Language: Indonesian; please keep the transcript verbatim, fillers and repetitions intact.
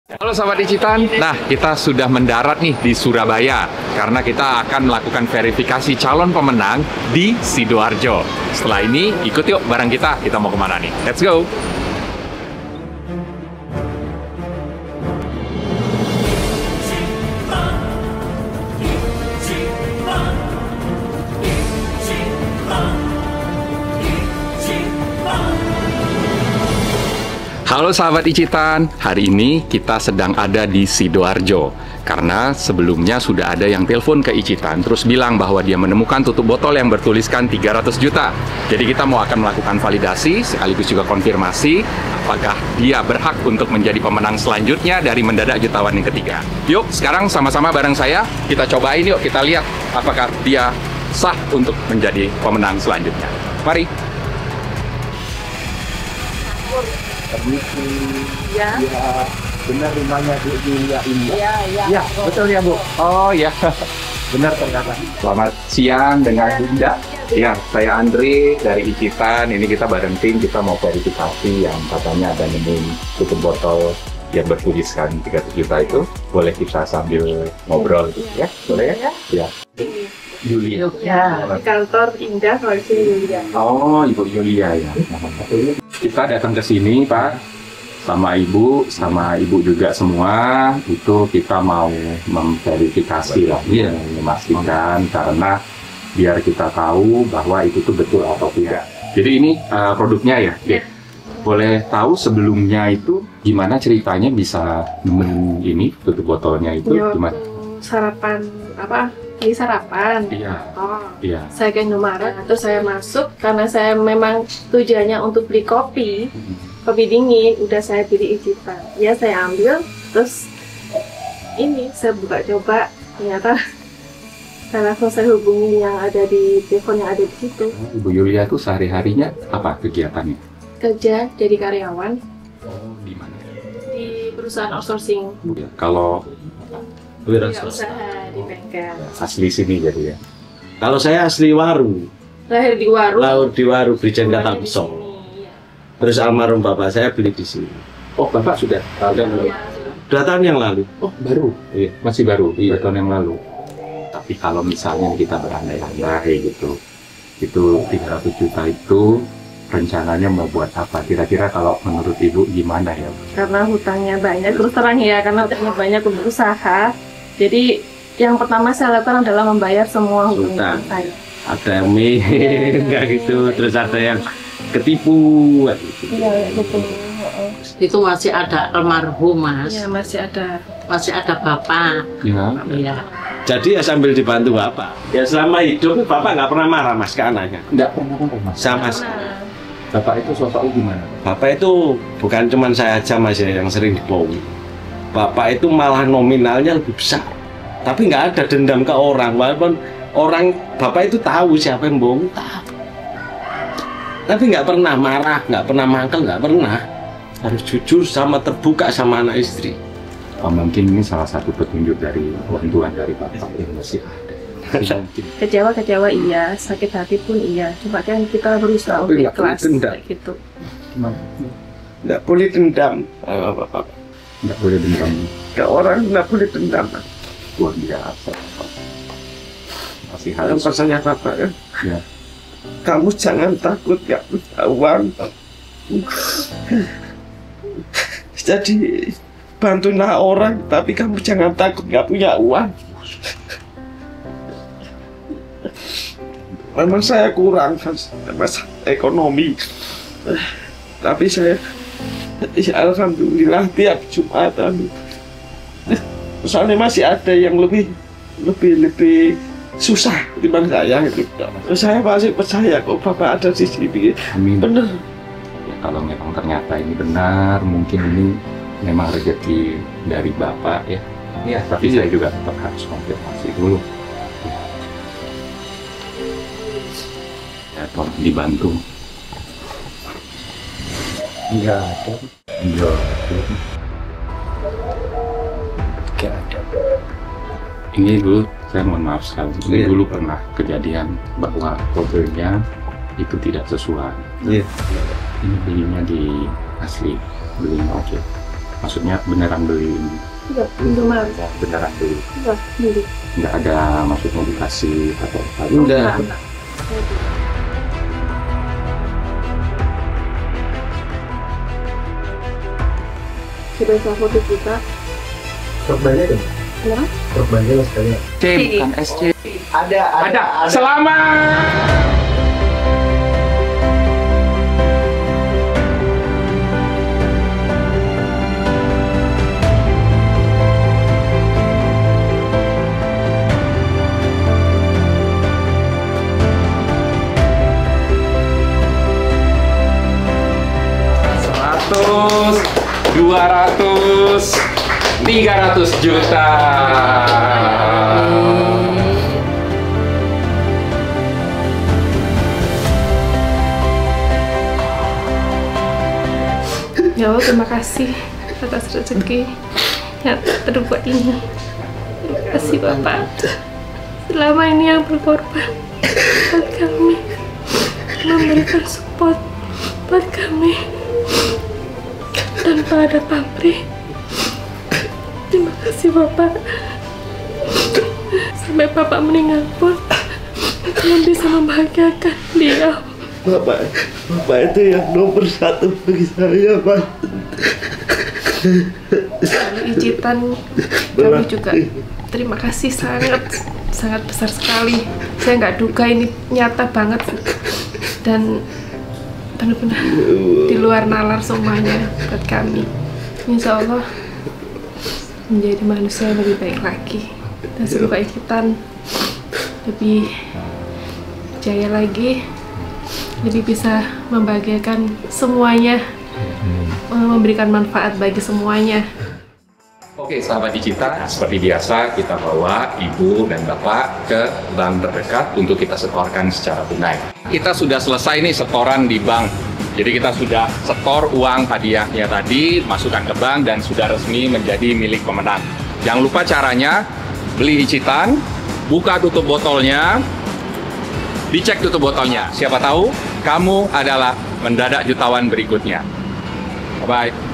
Halo sahabat Icitan, nah kita sudah mendarat nih di Surabaya karena kita akan melakukan verifikasi calon pemenang di Sidoarjo. Setelah ini ikut yuk bareng kita, kita mau kemana nih? Let's go! Halo sahabat Icitan, hari ini kita sedang ada di Sidoarjo karena sebelumnya sudah ada yang telepon ke Icitan terus bilang bahwa dia menemukan tutup botol yang bertuliskan tiga ratus juta. Jadi kita mau akan melakukan validasi sekaligus juga konfirmasi apakah dia berhak untuk menjadi pemenang selanjutnya dari Mendadak Jutawan yang ketiga. Yuk sekarang sama-sama bareng saya kita cobain yuk, kita lihat apakah dia sah untuk menjadi pemenang selanjutnya. Mari. Permisi. Ya. Ya, benar rumahnya Bu Julia ini. Iya, iya. Ya, betul ya Bu. Oh ya. Benar ternyata. Selamat siang dengan Bunda. Ya, saya Andre dari Icitan. Ini kita bareng tim, kita mau verifikasi yang katanya ada nemu tutup botol yang bertuliskan tiga ratus juta itu. Boleh kita sambil ngobrol gitu ya? Boleh ya? Ya. Julia. Ya, di kantor Indah Koleksi Julia. Oh, Ibu Julia ya. Kita datang ke sini, Pak, sama Ibu, sama Ibu juga semua. Itu kita mau memverifikasi lah, ya, memastikan karena biar kita tahu bahwa itu tuh betul atau tidak. Jadi ini uh, produknya ya, ya. Boleh tahu sebelumnya itu gimana ceritanya bisa nemuin ini tutup botolnya itu Ya, gimana? Sarapan apa? Ini sarapan. Iya. Oh. Iya. Saya ke Indomaret, terus saya masuk karena saya memang tujuannya untuk beli kopi, kopi dingin. Udah saya beli Icitan. Ya saya ambil, terus ini saya buka coba, ternyata saya langsung saya hubungi yang ada di telepon yang ada di situ. Ibu Yulia tuh sehari-harinya apa kegiatannya? Kerja jadi karyawan Oh, di mana? di perusahaan outsourcing. Ya, kalau Ya, usaha di bengkel. asli sini jadi ya. Kalau saya asli Waru, Lahir di Waru. lahir di Waru, Brijen Keluarga Kata di Besok. sini, iya. Terus almarhum bapak saya beli di sini. Oh, Bapak sudah ada Iya, Dua tahun yang lalu. Oh, baru. Iya. Masih baru, Iya. dua tahun yang lalu. Tapi kalau misalnya kita berandai-andai gitu, itu tiga ratus juta itu rencananya mau buat apa? Kira-kira kalau menurut Ibu gimana ya? karena hutangnya banyak, terus terang ya, karena hutangnya banyak untuk usaha. Jadi yang pertama saya lakukan adalah membayar semua hutang Hutang. saya. Ada yang min, kayak gitu. Terus ada yang ketipu, kayak gitu. Iya, betul. Itu masih ada almarhum, Mas. Iya, masih ada. Masih ada bapak. Ya. Iya. Jadi ya sambil dibantu bapak. Ya selama hidup bapak nggak pernah marah mas ke anaknya. Enggak pernah marah, Mas. Sama. Nah, Bapak itu sosoknya gimana? Bapak itu bukan cuma saya aja mas ya yang sering dibohongi. Bapak itu malah nominalnya lebih besar. Tapi nggak ada dendam ke orang. Walaupun orang bapak itu tahu siapa yang bohong, tahu. Tapi nggak pernah marah, nggak pernah mangkel, nggak pernah. Harus jujur sama terbuka sama anak istri. Oh, mungkin ini salah satu petunjuk dari orang tua dari Bapak yang masih ada. Mungkin. kecewa-kecewa iya, sakit hati pun iya. Coba kan kita berusaha Tapi untuk nggak boleh ikhlas dendam. kayak gitu. Gimana? Nggak boleh dendam. Eh, Bapak. Nggak boleh dendam. Ke orang nggak boleh dendam. Luar biasa. Masih Yang harus. pesannya bapak ya. Ya. Kamu jangan takut nggak punya uang. Jadi bantulah orang, tapi kamu jangan takut nggak punya uang. Memang saya kurang mas ekonomi, tapi saya ya alhamdulillah tiap Jumatan. Misalnya masih ada yang lebih lebih lebih susah dibanding saya itu. Saya masih percaya kok bapak ada di sini. Amin. Bener. Ya, kalau memang ternyata ini benar, mungkin ini memang rezeki dari Bapak ya. Ya, tapi saya juga tetap harus konfirmasi dulu. Ya, tolong dibantu. Enggak ada. Iya. Enggak ada. Ini dulu saya mohon maaf sekali. Ini Iya. dulu pernah kejadian bahwa kodenya itu tidak sesuai. Iya. Ini belinya di asli, belinya ojek. Maksudnya beneran beli? Enggak, belum ada. Beneran beli? Enggak, beli. Nggak ada maksudnya dikasih atau apa? Enggak. Enggak. Sudah saya foto kita. Korbannya dong. Kenapa? Korbannya mas kalian. C, bukan S C. Ada, Ada. Selamat. Seratus, dua ratus, tiga ratus juta. Ya Allah, terima kasih atas rezeki yang terbuat ini. Terima kasih Bapak. Selama ini yang berkorban buat kami, memberikan support buat kami tanpa ada pamrih. Terima kasih Bapak. Sampai Bapak meninggal pun belum bisa membahagiakan beliau. Bapak, Bapak itu yang nomor satu bagi saya, Pak. Lalu Ijitan, kami juga terima kasih sangat sangat besar sekali. Saya nggak duga ini nyata banget dan benar-benar di luar nalar semuanya buat kami. Insya Allah menjadi manusia yang lebih baik lagi dan semoga Ijitan lebih jaya lagi, lebih bisa membahagiakan semuanya, memberikan manfaat bagi semuanya. Oke, sahabat Icita, seperti biasa kita bawa ibu dan bapak ke bank terdekat untuk kita setorkan secara tunai. Kita sudah selesai nih setoran di bank. Jadi kita sudah setor uang hadiahnya tadi, masukkan ke bank dan sudah resmi menjadi milik pemenang. Jangan lupa caranya, beli Icitan, buka tutup botolnya, dicek tutup botolnya. Siapa tahu kamu adalah mendadak jutawan berikutnya. Bye-bye.